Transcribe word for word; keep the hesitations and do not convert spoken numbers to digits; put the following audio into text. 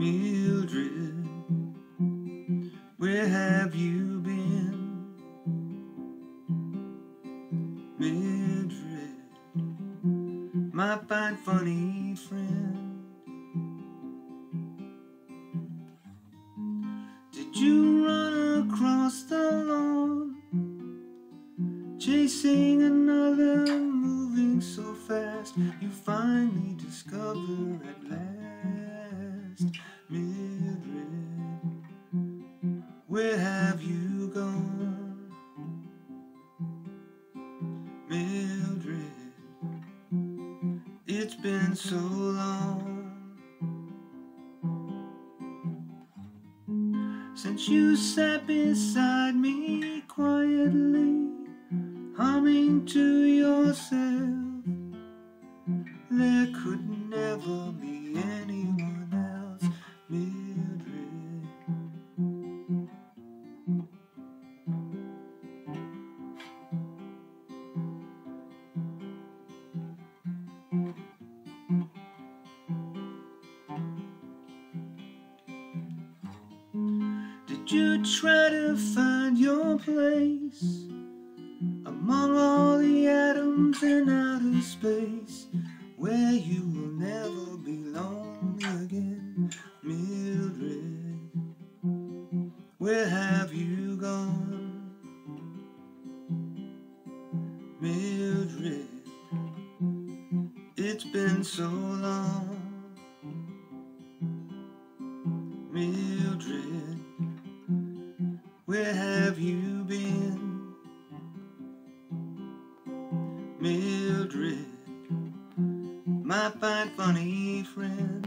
Mildred, where have you been? Mildred, my fine funny friend. Did you run across the lawn, chasing another, moving so fast you finally discover at last? Mildred, where have you gone? Mildred, it's been so long since you sat beside me quietly, humming to yourself. There could never be anyone else, Mildred. Did you try to find your place among all the atoms in outer space, where you will never be lonely again? Mildred, where have you gone? Mildred, it's been so long. Mildred, where have you been? Mildred, my fine funny friend.